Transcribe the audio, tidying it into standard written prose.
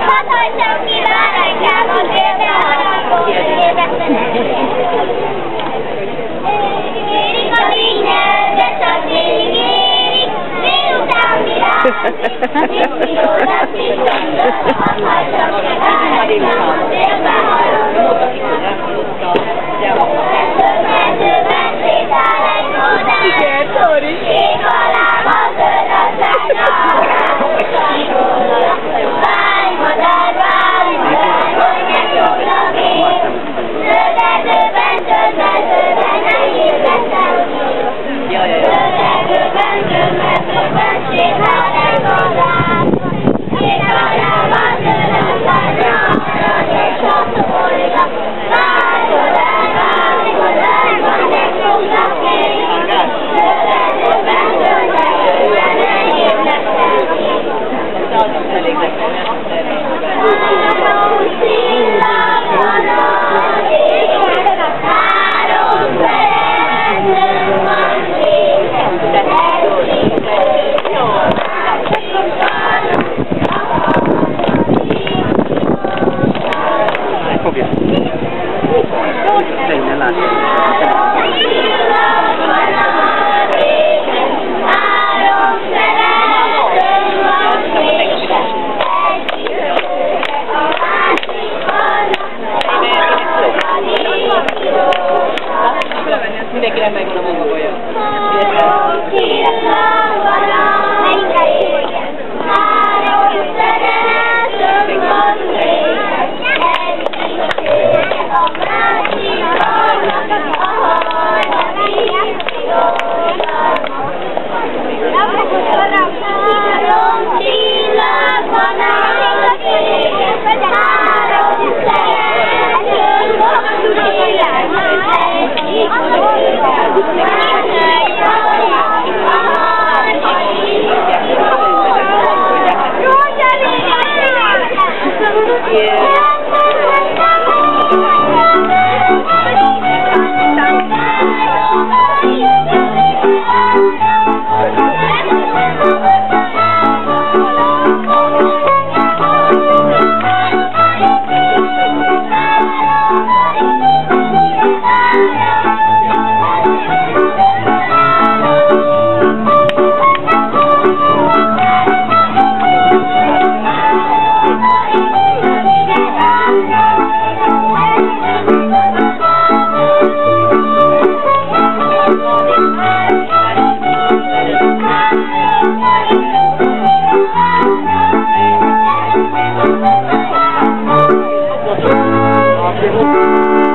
Hatalmasam ki már reggel az érde haragom, érik a lényel, de csak délig érik, délután virág, jó lesz is gondol, hatalmasam ki már reggel az érde haragom. Mezőben sétál egy modell, ég alá a zöld a szárnyal, várj madár, hogy megjobbnak ér, zöld erdőben, nehéz leszel kír. Zöld erdőben, sétál egy modell, ég alá a zöld a szárnyal, arany és a szolga, várj madár, hogy megjobbnak ér, zöld erdőben, nehéz leszel kír. Három csillag van az égen, három szeretőm van régen, egyik jól Fogja. Legyen látni. Mindenkinek megvan a maga baja. Három csillag van az égen, három szeretőm van régen, egyik a másikon, a harmadik jól. Három csillag van az égen, három szeretőm van régen, egyik Thank you.